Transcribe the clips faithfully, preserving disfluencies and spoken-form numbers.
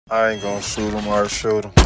I ain't gonna shoot him or shoot him.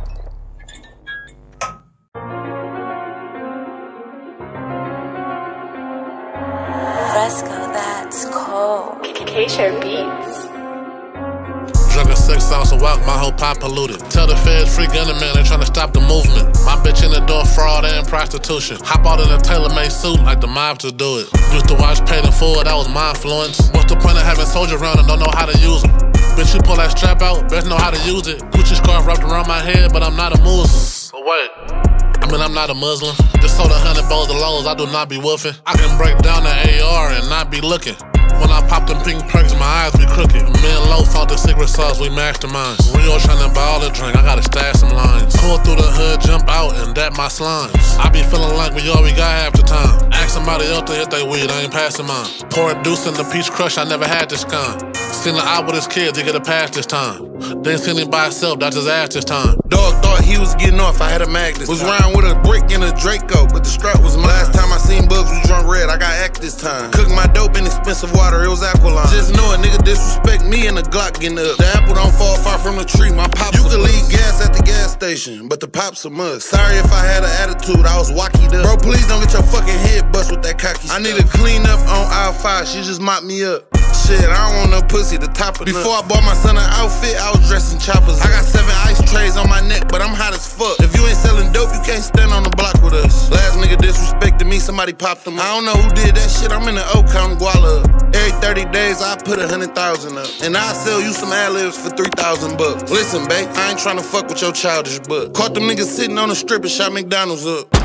Fresco, that's cold. K-Share Beats. Drinking six ounce of walk, my whole pot polluted. Tell the feds free gunning man, they tryna stop the movement. My bitch in the door, fraud and prostitution. Hop out in a tailor-made suit like the mob to do it. Used to watch Paid in Full, that was my influence. What's the point of having soldiers around and don't know how to use them? Bitch, you pull that strap out, best know how to use it. Gucci scarf wrapped around my head, but I'm not a Muslim. But wait, I mean, I'm not a Muslim. Just sold a hundred bowls of lows, I do not be woofing. I can break down the A R and not be looking. When I pop them pink perks, my eyes be crooked. Me and Low found the secret sauce, we masterminds. Rio tryna buy all the drink, I gotta stash some lines. Pull through the hood, jump out, and that my slimes. I be feeling like we all we got half the time. Ask somebody else to hit they weed, I ain't passing mine. Pour a deuce in the peach crush, I never had this kind. Seen the out with his kids, he get a pass this time. Then seen him by himself, that's his ass this time. Dog thought he was getting off, I had a mag this was time. Was round with a brick and a Draco, but the strap was mine. Last time I seen Bugs was drunk red, I got act this time. Cook my dope in expensive water, it was Aqualine. Just know a nigga disrespect me and the Glock getting up. The apple don't fall far from the tree, my pops. You can leave gas at the gas station, but the pops a must. Sorry if I had an attitude, I was walkied up. Bro, please don't get your fucking head bust with that cocky stuff. I need to clean up on aisle five, she just mopped me up. Shit, I don't want no pussy, the top of Before I bought my son an outfit, I was dressing choppers. I got seven ice trays on my neck, but I'm hot as fuck. If you ain't selling dope, you can't stand on the block with us. Last nigga disrespected me, somebody popped him up. I don't know who did that shit, I'm in the O counting guala up. Every thirty days, I put a hundred thousand up. And I'll sell you some ad-libs for three thousand bucks. Listen, babe, I ain't tryna fuck with your childish butt. Caught them niggas sitting on the strip and shot McDonald's up.